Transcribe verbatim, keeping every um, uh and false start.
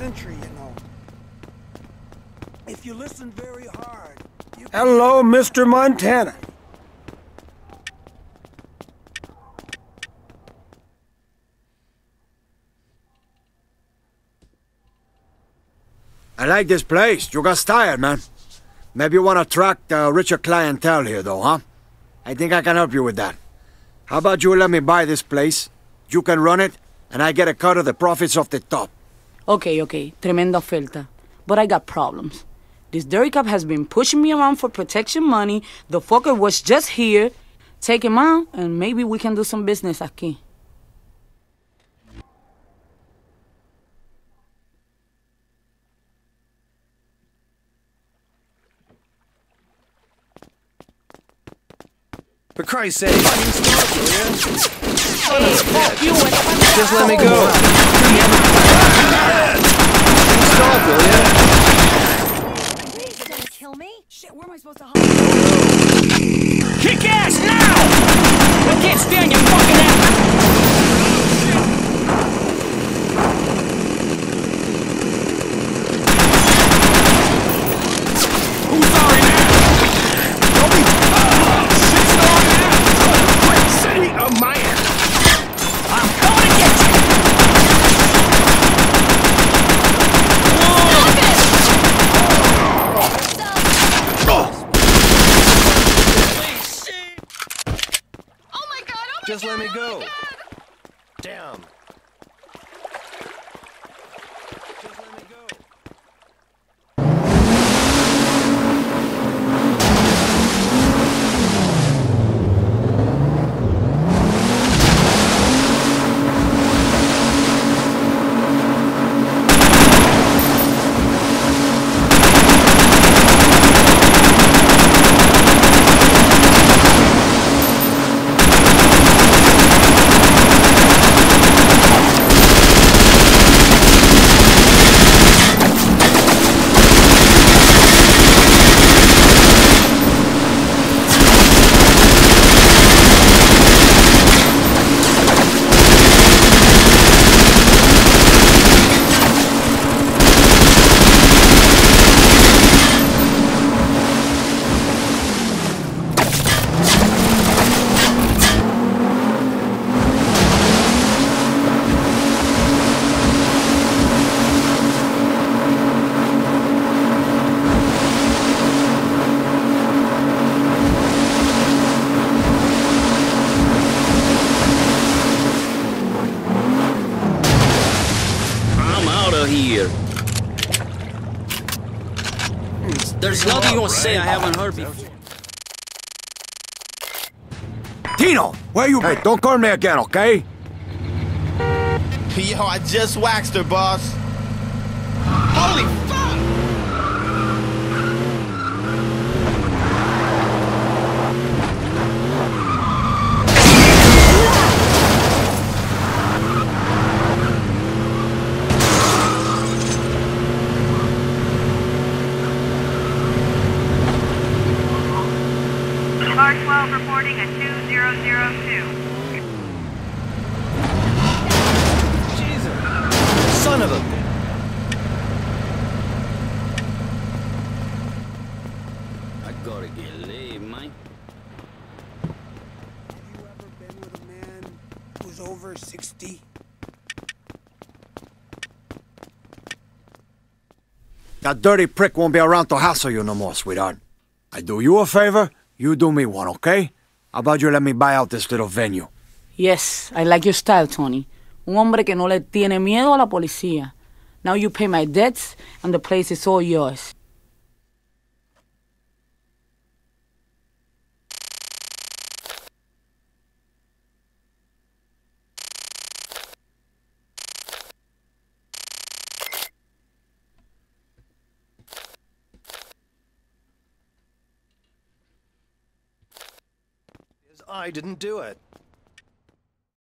century, you know. If you listen very hard, you can... Hello, Mister Montana. I like this place. You got style, man. Maybe you want to attract a richer clientele here, though, huh? I think I can help you with that. How about you let me buy this place? You can run it, and I get a cut of the profits off the top. Okay, okay. Tremenda oferta. But I got problems. This dirty cop has been pushing me around for protection money. The fucker was just here. Take him out, and maybe we can do some business aquí. For Christ's sake, fucking stop, will ya? Hey, fuck you! Just let me go. Stop, will ya? Please, you're gonna kill me? Shit, where am I supposed to hold? Kick ass now! I can't stand your fucking ass! Who's sorry now? Don't be... Oh, shit's going down! Great city of my ass! I'm coming to get you! Stop it! Please, shit! Oh my god, oh my Just god, let me oh go. my god! Damn. Just let me go. Here. There's nothing you gonna say I haven't heard before. Tino, where you been? Hey, don't call me again, okay? Yo, I just waxed her, boss. Holy fuck! Car twelve reporting a two zero zero two. Jesus. Son of a... I gotta get laid, man. Have you ever been with a man who's over sixty? That dirty prick won't be around to hassle you no more, sweetheart. I do you a favor, you do me one, okay? How about you let me buy out this little venue? Yes, I like your style, Tony. Un hombre que no le tiene miedo a la policía. Now you pay my debts, and the place is all yours. I didn't do it.